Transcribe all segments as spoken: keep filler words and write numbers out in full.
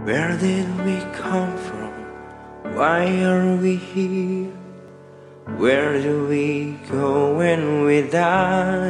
Where did we come from? Why are we here? Where do we go when we die?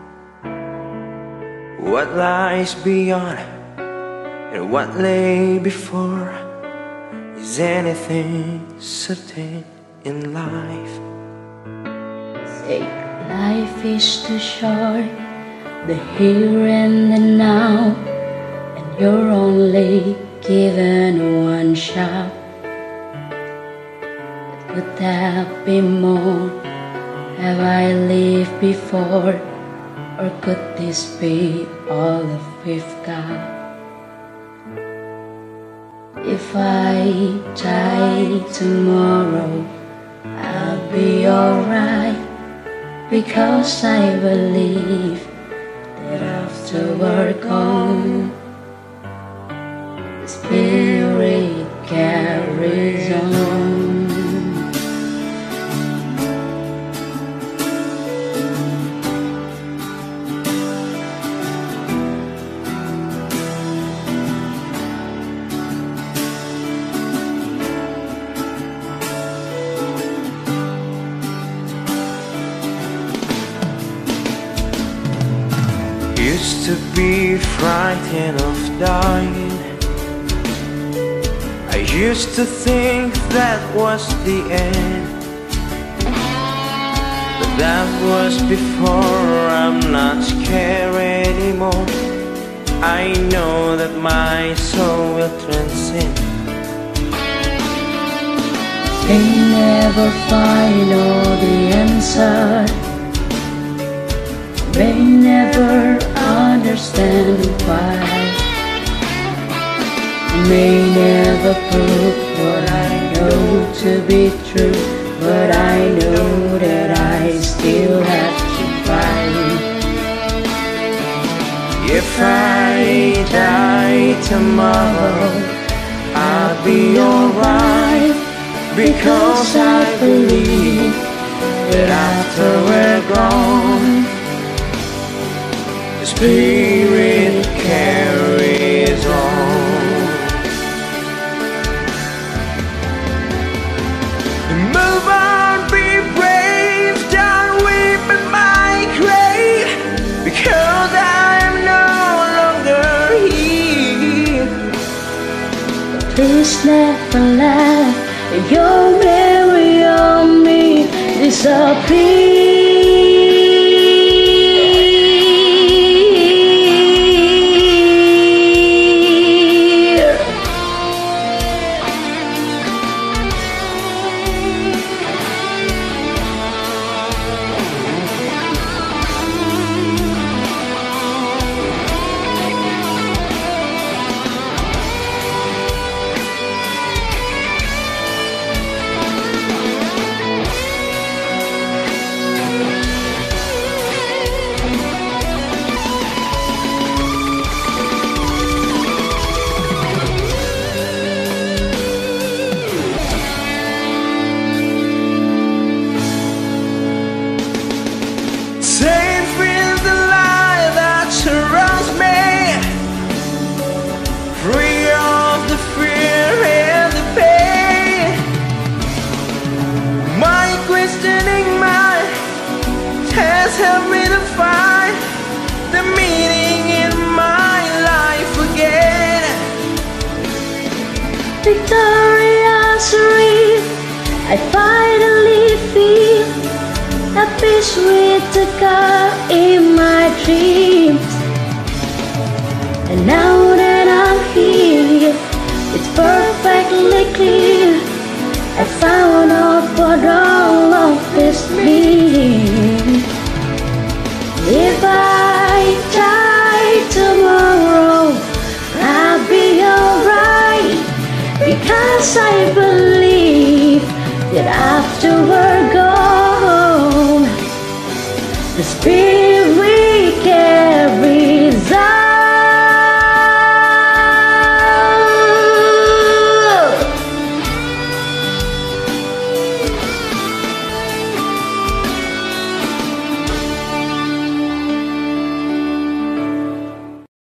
What lies beyond and what lay before? Is anything certain in life? Say life is too short, the here and the now, and you're only given one shot. Could that be more? Have I lived before? Or could this be all that we've got? If I die tomorrow, I'll be alright, because I believe that after we're gone, the spirit carries on. Used to be frightened of dying. I used to think that was the end, but that was before. I'm not scared anymore. I know that my soul will transcend. They never find all the answer, may never understand why, may never prove what I know to be true, but I know that I still have to fight. If I die tomorrow, I'll be alright, because I believe that after we're gone, the spirit carries on. Move on, be brave, don't weep in my grave, because I'm no longer here. Please never let your memory on me disappear. Safe is the light that surrounds me, free of the fear and the pain. My questioning mind has helped me to find the meaning in my life again. Victoriously, I finally feel a peace with the God in my dreams. And now that I'm here, it's perfectly clear I found